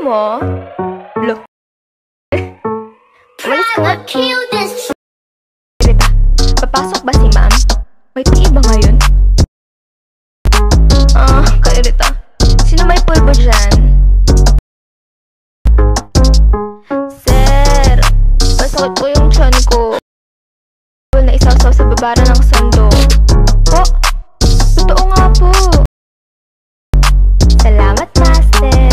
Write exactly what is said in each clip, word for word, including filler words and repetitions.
mo? Look. Umalis ka nga. Rita, papasok ba si ma'am? May tii ba ngayon? Ah, kaya Rita. Sino may pulbo dyan? Sir, masakit po yung tiyan ko. Na isaw-saw sa babara ng sando. Po, totoo nga po. Salamat, Master.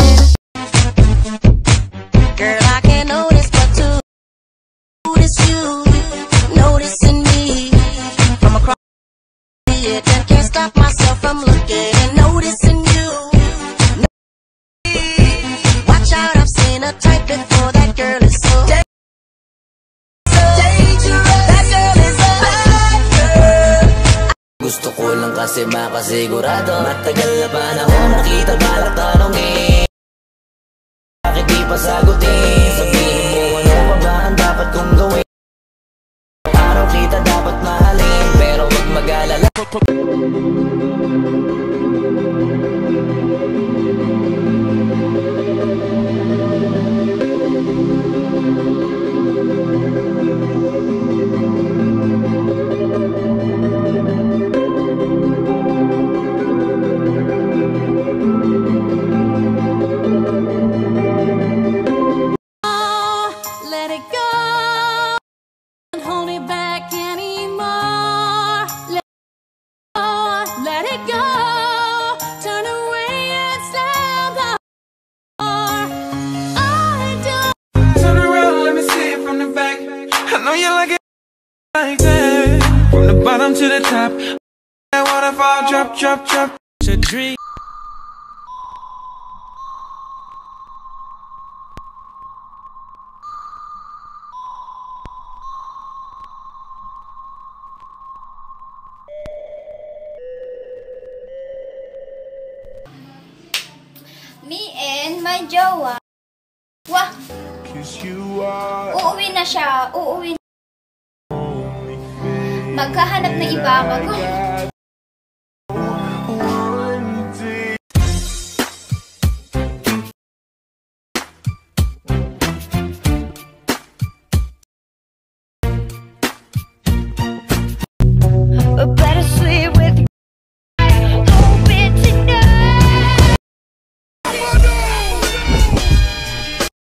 Girl, I can't notice but to notice you, noticing me from across the edge, and can't stop myself from looking and noticing you. Watch out, I've seen a type before. That girl is so dangerous. That girl is a bad girl. Gusto ko lang kasi makasigurado. Matagal na panahon nakita balak tanongin. Bakit di pa sagutin? Sabihin mo ano pa ba ang dapat kong gawin? Araw kita dapat mahalin, pero wag mag-alala. Let it go. Don't hold it back anymore. Let it go. Let it go. Turn away and slam the door. I don't. Turn around, let me see it from the back. I know you like it like that. From the bottom to the top. That waterfall, drop, drop, drop. It's a dream. Me and my jowa. Wah! Uuwi na siya. Uuwi na. Magkahanap ng iba. Mag